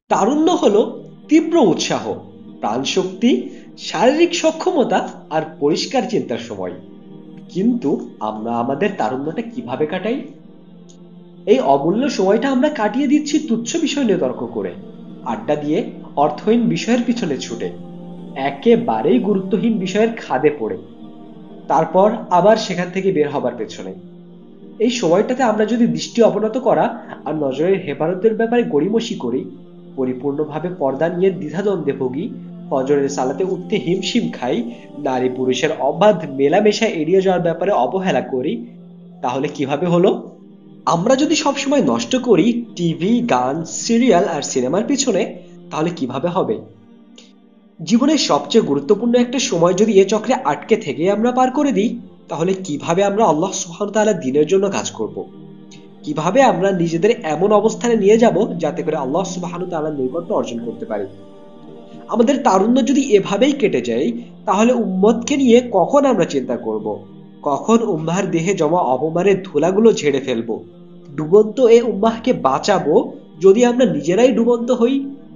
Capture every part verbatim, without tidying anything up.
তারুণ্য হলো তীব্র উৎসাহ, প্রাণশক্তি, শারীরিক সক্ষমতা আর পরিষ্কার চিন্তার সময়। কিন্তু আমরা আমাদের তারুণ্যটা কিভাবে কাটাই? এই অমূল্য সময়টা আমরা কাটিয়ে দিচ্ছি তুচ্ছ বিষয় নিয়ে তর্ক করে, আড্ডা দিয়ে, অর্থহীন বিষয়ের পিছনে ছুটে, একেবারেই গুরুত্বহীন বিষয়ের খাদে পড়ে, তারপর আবার সেখান থেকে বের হবার পেছনে। এই সময়টাতে আমরা যদি দৃষ্টি অবনত করা আর নজরের হেফাজতের ব্যাপারে গড়িমসি করি, পরিপূর্ণভাবে পর্দা নিয়ে দ্বিধাদ্বন্দ্বে ভুগি, ফজরের সালাতে উঠতে হিমশিম খাই, নারী পুরুষের অবাধ মেলামেশা এড়িয়ে যাওয়ার ব্যাপারে অবহেলা করি, তাহলে কিভাবে হলো? আমরা যদি সবসময় নষ্ট করি টিভি, গান, সিরিয়াল আর সিনেমার পিছনে, তাহলে কিভাবে হবে? জীবনের সবচেয়ে গুরুত্বপূর্ণ একটা সময় যদি এ চক্রে আটকে থেকে আমরা পার করে দিই, তাহলে কিভাবে আমরা আল্লাহ সুবহানাহু ওয়া তাআলার দ্বীনের জন্য কাজ করব? কিভাবে আমরা নিজেদের এমন অবস্থানে নিয়ে যাব যাতে করে আল্লাহ সুবহানাহু ওয়া তাআলার নৈকট্য অর্জন করতে পারি? আমাদের তারুণ্য যদি এভাবেই কেটে যায়, তাহলে উম্মতকে নিয়ে কখন আমরা চিন্তা করব? কখন উম্মাহর দেহে জমা অপমানের ধুলাগুলো ঝেড়ে ফেলবো? ডুবন্ত এ উম্মাহকে বাঁচাবো যদি আমরা নিজেরাই ডুবন্ত হই?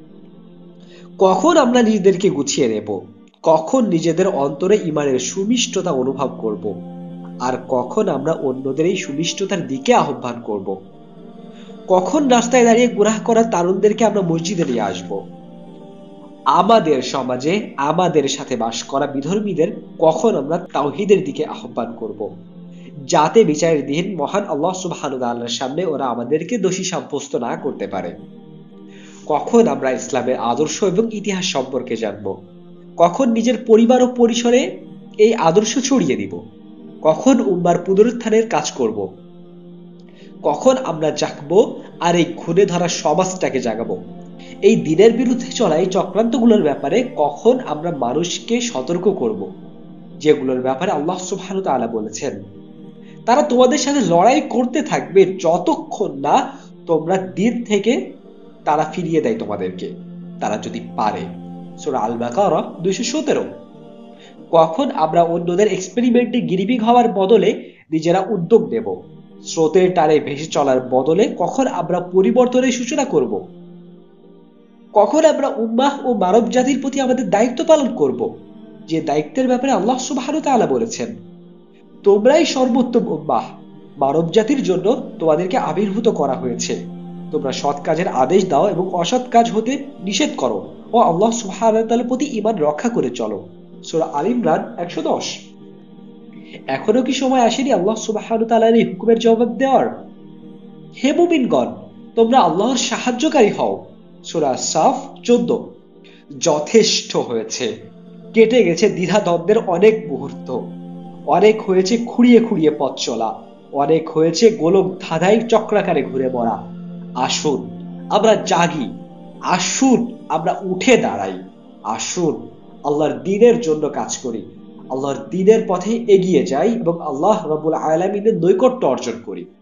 কখন আমরা নিজেদেরকে গুছিয়ে নেব? কখন নিজেদের অন্তরে ঈমানের সুমিষ্টতা অনুভব করব? আর কখন আমরা অন্যদের এই সুমিষ্টতার দিকে আহ্বান করব? কখন রাস্তায় দাঁড়িয়ে গুনাহ করা তারুণদেরকে আমরা মসজিদে নিয়ে আসব? আমাদের সমাজে আমাদের সাথে বাস করা বিধর্মীদের কখন আমরা তাওহীদের দিকে আহ্বান করব, যাতে বিচারের দিন মহান আল্লাহ সুবহানাহু ওয়া তাআলার সামনে ওরা আমাদেরকে দোষী সাব্যস্ত না করতে পারে? কখন আমরা ইসলামের আদর্শ এবং ইতিহাস সম্পর্কে জানব? কখন নিজের পরিবার ও পরিসরে এই আদর্শ ছড়িয়ে দিব? কখন উম্মার পুনরুত্থানের কাজ করব? কখন আমরা জাগবো আর এই খুনে ধরা সমাজটাকে জাগাবো? এই দিনের বিরুদ্ধে চলা এই চক্রান্তগুলোর ব্যাপারে কখন আমরা মানুষকে সতর্ক করব, যেগুলোর ব্যাপারে আল্লাহ সুবহানাহু ওয়া তাআলা বলেছেন তারা তোমাদের সাথে লড়াই করতে থাকবে যতক্ষণ না তোমরা দিন থেকে তারা ফিরিয়ে দেয় তোমাদেরকে, তারা যদি পারে। সূরা আল বাকারা দুইশো সতেরো। কখন আমরা অন্যদের এক্সপেরিমেন্টে গিরিবিগ হওয়ার বদলে নিজেরা উদ্যোগ নেব? স্রোতের টানে ভেসে চলার বদলে কখন আমরা পরিবর্তনের সূচনা করব? কখন আমরা উম্মাহ ও মানব জাতির প্রতি আমাদের দায়িত্ব পালন করব, যে দায়িত্বের ব্যাপারে আল্লাহ সুবহানাহু ওয়া তাআলা বলেছেন তোমরাই সর্বোত্তম উম্মাহ, মানব জাতির জন্য তোমাদেরকে আবির্ভূত করা হয়েছে, তোমরা সৎ কাজের আদেশ দাও এবং অসৎ কাজ হতে নিষেধ করো ও আল্লাহ সুবহানাহু ওয়া তাআলার প্রতি ঈমান রক্ষা করে চলো। সূরা আল ইমরান একশো দশ। এখনো কি সময় আসেনি আল্লাহ সুবহানাহু ওয়া তাআলার এই হুকুমের জবাব দেওয়ার? হে মুমিনগণ, তোমরা আল্লাহর সাহায্যকারী হও। সূরা সাফ চোদ্দ। যথেষ্ট হয়েছে, কেটে গেছে দ্বিধা দ্বন্দ্বের অনেক মুহূর্ত, অনেক হয়েছে খুঁড়িয়ে খুঁড়িয়ে পথ চলা, অনেক হয়েছে গোলক ধাঁধায় চক্রাকারে ঘুরে মরা। আসুন আমরা জাগি, আসুন আমরা উঠে দাঁড়াই, আসুন আল্লাহর দ্বীনের জন্য কাজ করি, আল্লাহর দ্বীনের পথে এগিয়ে যাই এবং আল্লাহ রাব্বুল আলামিনের নৈকট্য অর্জন করি।